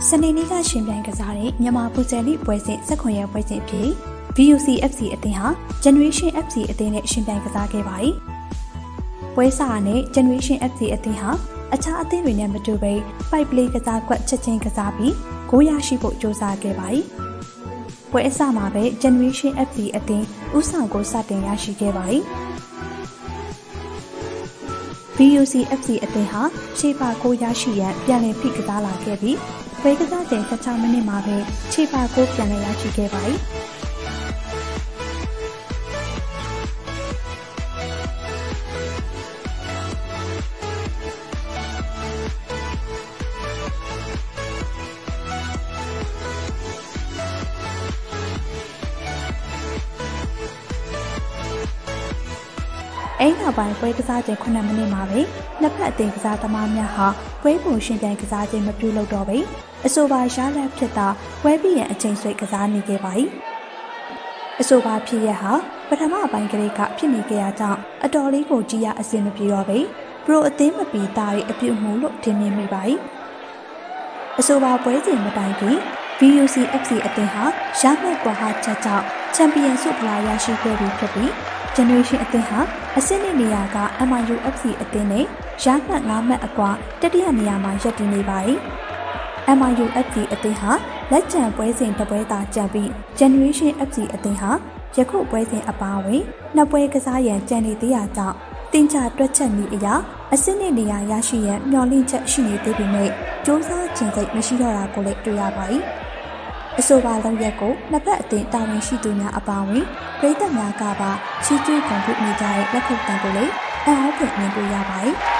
စနေနေ့ကရှင်ပြိုင်ကစားတဲ့မြန်မာဖူဆယ်လိပွဲစဉ်19ရက်ပွဲစဉ်ဖြစ် VUC FC အသင်းဟာ Generation FC အသင်းနဲ့ရှင်ပြိုင်ကစားခဲ့ပါတယ်။ပွဲစားနဲ့ Generation FC အသင်းဟာအခြားအသင်းတွေနဲ့မတူဘဲ Fight Play ကစားကွက်ချက်ချင်းကစားပြီးဂိုးရရှိဖို့ကြိုးစားခဲ့ပါတယ်။ပွဲအစမှာပဲ Generation FC အသင်းဦးဆောင်ကိုစတင်ရရှိခဲ့ပါတယ်။ VUC FC အသင်းဟာခြေပါကိုရရှိရန်ပြန်လည်ဖိကစားလာခဲ့ပြီးပွဲကစားချိန်16မိနစ်မှာပဲခြေပါကိုပြန်လည်ရရှိခဲ့ပါတယ်။အဲ့နောက်ပိုင်းပွဲကစားချိန်9မိနစ်မှာပဲနှစ်ဖက်အသင်းကစားသမားများဟာပွဲပုံရှင်ပြိုင်ကစားခြင်းမပြုလုပ်တော့ပဲအဆိုပါရလဒ်ဖြစ်တာပွဲပြီးရန်အချိန်ဆွဲကစားနေခဲ့ပါ යි အဆိုပါဖြစ်ရဟာပထမပိုင်းကလေးကဖြစ်နေကြရကြောင်းအတော်လေးကိုကြည်ရအဆင်မပြေတော့ပဲပရိုအသင်းမပီတာရဲ့အပြုတ်မှုလို့ထင်မြင်မိပါ යි အဆိုပါပွဲစဉ်မတိုင်ခင် VUC FC အသင်းဟာရမှတ်ကွာဟချက်ကြောင့်ချန်ပီယံဆုဖလားရရှိခဲ့ပြီးဖြစ်ပြီးGeneration အသင်းဟာအဆင့်နှစ်နေရာက MIU FC အသင်းနဲ့ရမှတ်9မှတ်အကွာတတိယနေရာမှာရပ်တည်နေပါတယ်။ MIU FC အသင်းဟာလက်ကျန်ပွဲစဉ်တစ်ပွဲသာကျန်ပြီး Generation FC အသင်းဟာယခုပွဲစဉ်အပါအဝင်နှစ်ပွဲကစားရန်ကြံနေသေးတာကြောင့်တင်ချတွက်ချက်နည်းအရအဆင့်နှစ်နေရာရရှိရန်မျှော်လင့်ချက်ရှိနေသေးပေမဲ့စ조사ခြင်းစိတ်မရှိတော့တာကိုလည်းတွေ့ရပါတယ်။အဆိုပါလောက်ရက်ကိုနှစ်ဖက်အသင်းတာဝန်ရှိသူများအပါအဝင်ပြည်သက်များကပါချီးကျူးဂုဏ်ပြုနေကြတဲ့လက်ခုပ်တံကိုလည်းအံ့အားဖွယ်မြင်တွေ့ရပါတယ်။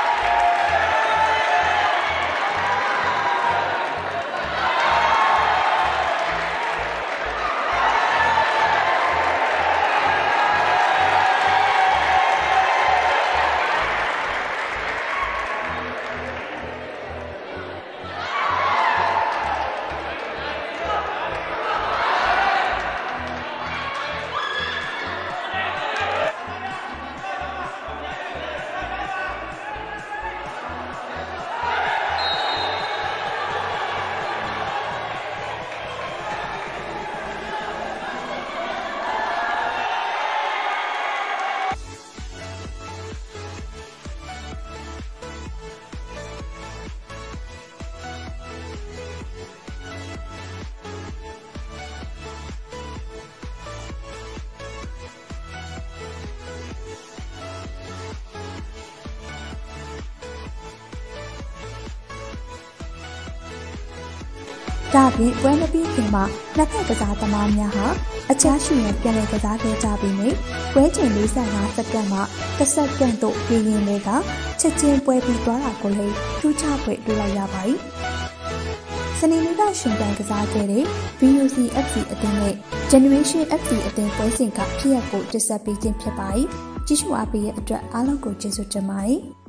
ဒါပြင်ပွဲမပြီးခင်မှာနှစ်ဖက်ကစားသမားများဟာအခြားရှိရန်ပြန်လည်ကစားခဲ့ကြပြီးမြဲပွဲချိန်45စက္ကန့်မှ10စက္ကန့်တို့ပြင်းရင်းလေးကချက်ချင်းပွဲပြီးသွားတာကိုလည်းထူးခြားဖွယ်တွေ့လိုက်ရပါတယ်။စနေနေ့ကရှင်ပြိုင်ကစားခဲ့တဲ့ VUC FC အသင်းနဲ့ Generation FC အသင်းပွဲစဉ်ကဖြစ်ရပ်ကိုတင်ဆက်ပေးခြင်းဖြစ်ပါတယ်။ကြည့်ရှုအားပေးတဲ့အတွက်အားလုံးကိုကျေးဇူးတင်ပါတယ်။